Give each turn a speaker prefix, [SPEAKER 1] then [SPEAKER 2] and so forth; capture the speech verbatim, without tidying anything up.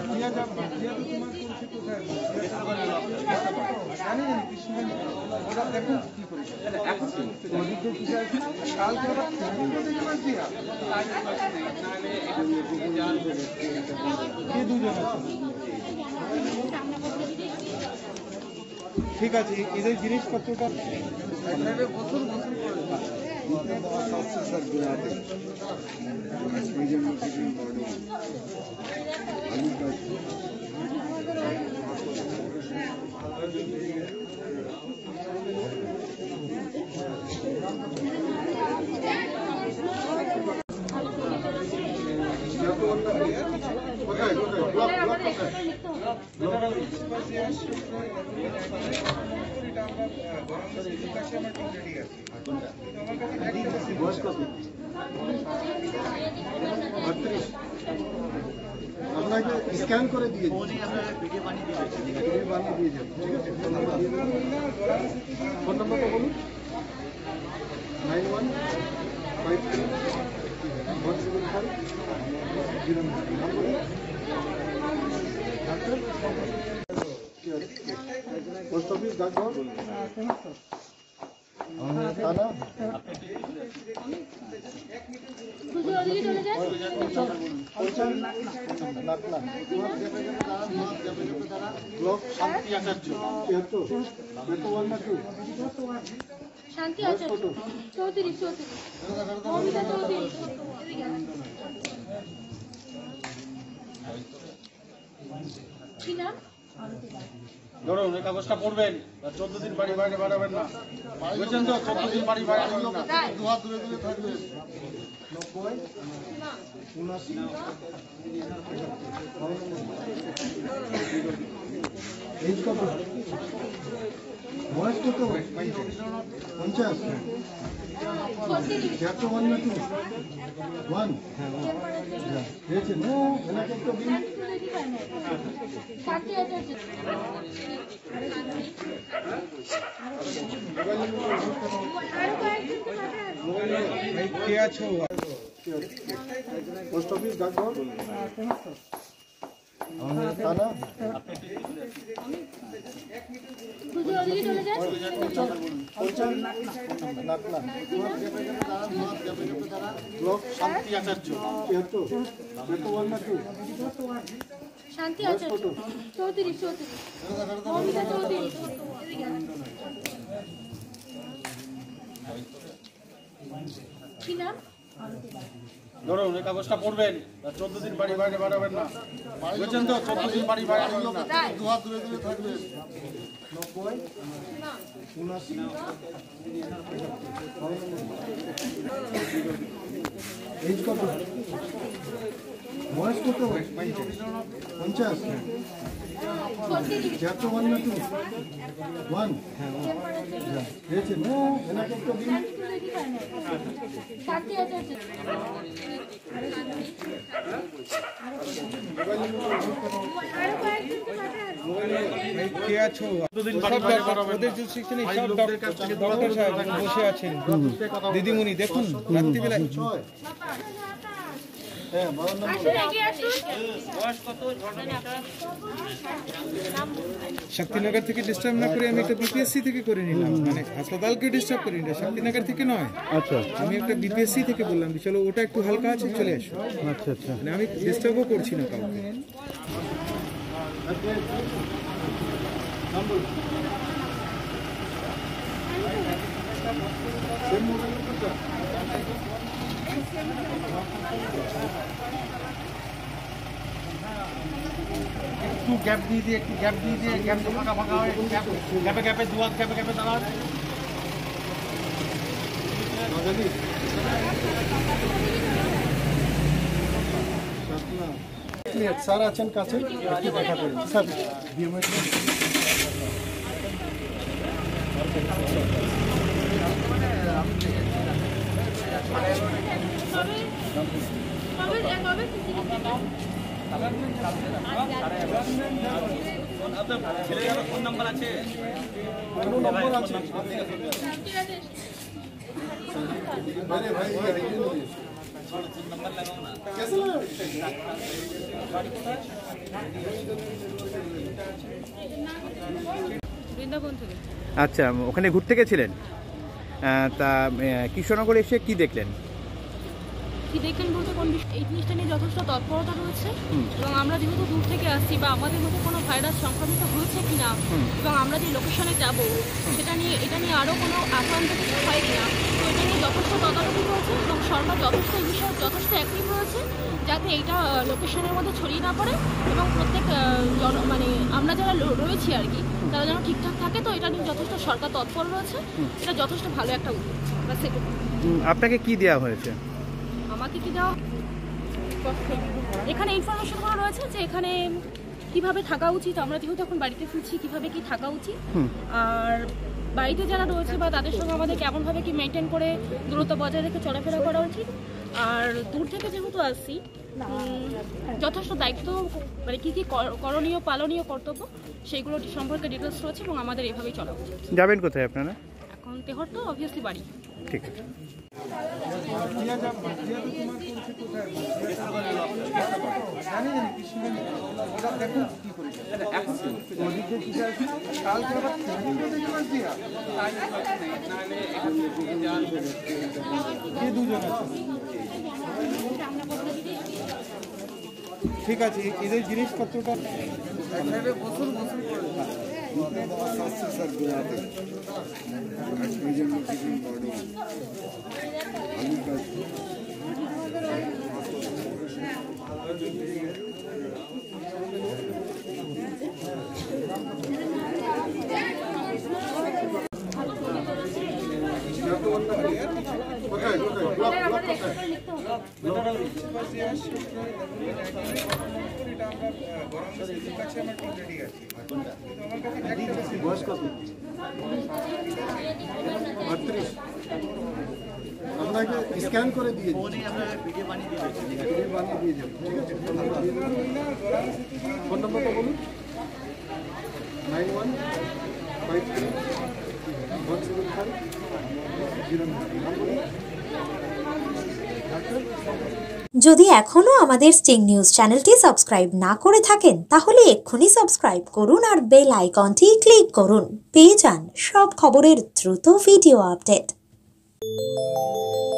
[SPEAKER 1] ঠিক আছে, এদের জিনিসপত্রটা আপনাকে স্ক্যান করে দিয়ে ভিডিও বানিয়ে দিয়ে ভিডিও বানিয়ে দিয়ে যাবো। ঠিক আছে, ফোন নাম্বারটা বলুন। Nine one five three one seven five zero post office ডাকঘর থানা ব্লক শান্তি আচার্য
[SPEAKER 2] শান্তি আচার্য চৌত্রিশ চৌত্রিশ মমিতা চৌত্রিশ কি নাম?
[SPEAKER 1] ধরুন এই কাগজটা পড়বেন, চোদ্দ দিন বাড়ি বাইরে বাড়াবেন না, বুঝছেন তো? চোদ্দ দিন বাড়ি বাইরে বাড়াবেন না, দু হাত দূরে দূরে থাকবেন। নব্বই উনাশি এইজ কত? বয়স কত? পঞ্চাশ। চারশো ওয়ান না টু ওয়ান হয়েছে নো এনাকে একটা দিন।
[SPEAKER 2] শান্তি আচার্য
[SPEAKER 1] কে আছো? পোস্ট অফিস ডাকঘর থানা ব্লক শান্তি আচার্য
[SPEAKER 2] শান্তি আচার্য চৌত্রিশ চৌত্রিশ মমিতা চৌত্রিশ কি নাম?
[SPEAKER 1] ধরুন এই কাগজটা পড়বেন, চোদ্দ দিন বাড়ি বাইরে বাড়াবেন না, বুঝছেন তো? চোদ্দ দিন বাড়ি বাইরে বাড়াবেন না, দু হাত দূরে দূরে থাকবেন। নব্বই উনাশি এইজ কত? বয়স কত? পঞ্চাশ। চারশো ওয়ান না টু ওয়ান হয়েছে নো এনাকে একটা দিন।
[SPEAKER 2] শান্তি আচার্য
[SPEAKER 1] কে আছো? বসে আছেন দিদিমণি, দেখুন রাত্রিবেলায় শক্তিনগর থেকে ডিস্টার্ব না করে আমি একটা বিপিএসসি থেকে করে নিলাম, মানে হাসপাতালকে ডিস্টার্ব করি না, শক্তিনগর থেকে নয়। আচ্ছা, আমি একটা বিপিএসসি থেকে বললাম চলো ওটা একটু হালকা আছে, চলে আসো। আচ্ছা আচ্ছা, মানে আমি ডিস্টার্বও করছি না কাউকে। একটু গ্যাপ দিয়ে দিয়ে একটু গ্যাপ দিয়ে দিয়ে গ্যাপ ফাঁকা ফাঁকা হয়, গ্যাপে গ্যাপে দু হাত গ্যাপে গ্যাপে দাঁড়ান। স্যার আছেন কাছে, একটু দেখা করেন স্যার। ফোন নাম্বার আছে? নম্বর আছে।
[SPEAKER 2] বৃন্দাবন থেকে।
[SPEAKER 3] আচ্ছা, ওখানে ঘুরতে গেছিলেন? তা কৃষ্ণনগরে এসে কি দেখলেন?
[SPEAKER 2] কি দেখলেন বলতে কোন এই জিনিসটা নিয়ে যথেষ্ট তৎপরতা রয়েছে, এবং আমরা যেহেতু দূর থেকে আসছি বা আমাদের মধ্যে কোনো ভাইরাস সংক্রমিত হয়েছে কিনা এবং আমরা যে লোকেশনে যাব সেটা নিয়ে এটা নিয়ে আরও কোনো আক্রান্ত কিছু হয় কিনা, তো এটা নিয়ে যথেষ্ট তদারকি রয়েছে এবং সরকার যথেষ্ট এই বিষয়ে যথেষ্ট অ্যাক্টিভ রয়েছে যাতে এইটা লোকেশনের মধ্যে ছড়িয়ে না পড়ে এবং প্রত্যেক জন মানে আমরা যারা রয়েছি আর কি তারা যেন ঠিকঠাক থাকে। তো এটা নিয়ে যথেষ্ট সরকার তৎপর রয়েছে, এটা যথেষ্ট ভালো একটা উদ্যোগ।
[SPEAKER 3] আপনাকে কি দেওয়া হয়েছে?
[SPEAKER 2] আমাকে কি দেওয়া, এখানে ইনফরমেশনগুলো রয়েছে যে এখানে কিভাবে থাকা উচিত, আমরা যেহেতু এখন বাড়িতে ফিরছি কিভাবে কি থাকা উচিত, আর বাড়িতে যারা রয়েছে বা তাদের সঙ্গে আমাদের কেমনভাবে কি মেনটেন করে দূরত্ব বজায় রেখে চলাফেরা করা উচিত। আর দূর থেকে যেহেতু আসছি যথেষ্ট দায়িত্ব মানে কী কী করণীয় পালনীয় কর্তব্য সেইগুলো সম্পর্কে ডিটেলস রয়েছে এবং আমাদের এভাবেই চলা উচিত।
[SPEAKER 3] যাবেন কোথায় আপনারা?
[SPEAKER 2] এখন তেহট্ট অবভিয়াসলি বাড়ি।
[SPEAKER 3] ঠিক আছে।
[SPEAKER 1] ঠিক আছে, এদের জিনিসপত্রটা বছর বছর আপনাকে স্ক্যান করে দিয়ে ভিডিও বানিয়ে দিয়ে ভিডিও বানিয়ে দিয়ে যাবো। ঠিক আছে, ফোন নম্বরটা বলুন। Nine one five three one seven five zero nine.
[SPEAKER 4] যদি এখনও আমাদের স্টিং নিউজ চ্যানেলটি সাবস্ক্রাইব না করে থাকেন তাহলে এক্ষুনি সাবস্ক্রাইব করুন আর বেল আইকনটি ক্লিক করুন। পেয়ে যান সব খবরের দ্রুত ভিডিও আপডেট।